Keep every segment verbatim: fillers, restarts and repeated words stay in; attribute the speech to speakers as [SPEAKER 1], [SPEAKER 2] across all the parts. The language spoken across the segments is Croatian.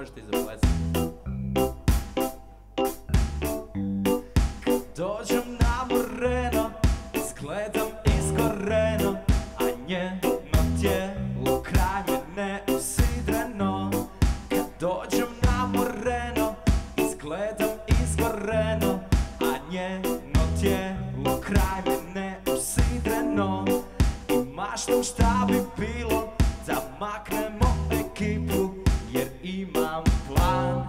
[SPEAKER 1] možete izaplesati. Kad dođem na moreno, izgledam iskoreno, a njeno tijelo kraj mene usidreno. Kad dođem na moreno, izgledam iskoreno, a njeno tijelo kraj mene usidreno. I maštam šta bi bilo da maknemo ekipu, jer imam plan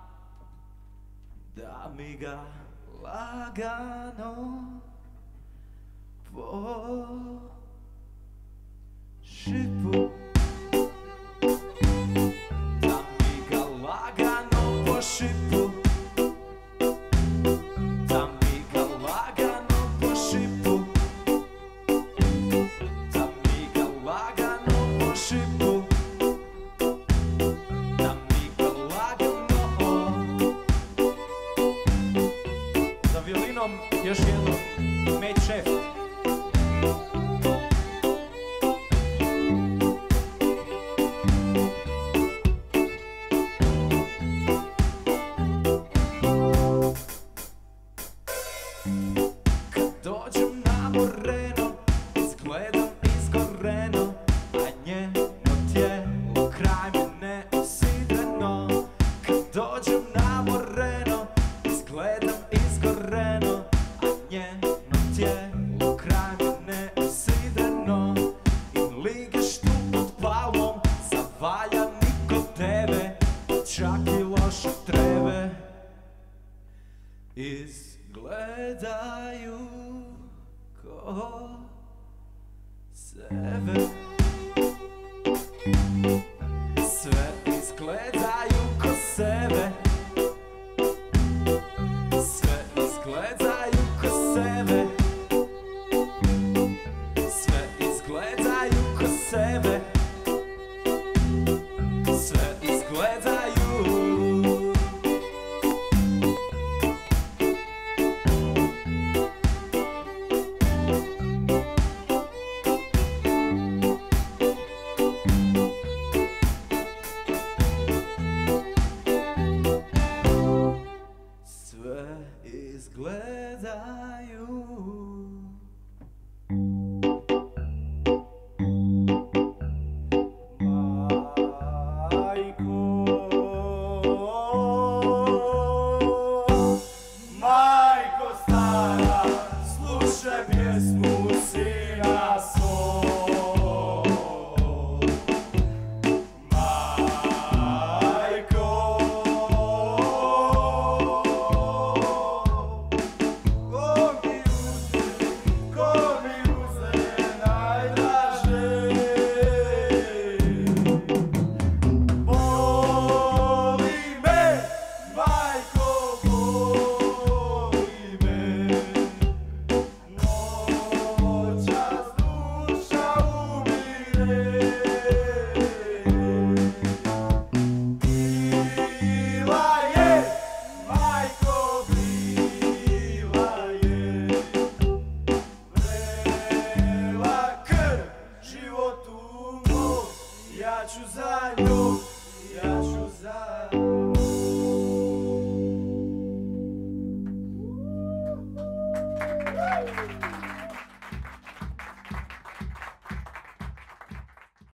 [SPEAKER 1] da mi ga lagano po šipu, da mi ga lagano po šipu, da mi ga lagano po šipu, da mi ga lagano po šipu, da mi ga lagano. Za violinom još jednom Mate Chef. Dođem na moreno, izgledam iskoreno, a njeno tijelo kraj mene usidreno. Kad dođem na moreno, izgledam iskoreno, a njeno tijelo kraj mene usidreno. I ligaš tu pod palmom, zavaljani kod tebe, čak i loše treve izgledaju ko sebe. Sve izgledaju ko sebe, sve izgledaju ko sebe, sve izgledaju ko sebe, sve izgledaju. Izgledaju. Majko, majko stara, slušaj pjesmu sina svog. Majko, ja ću za nju, ja ću za nju.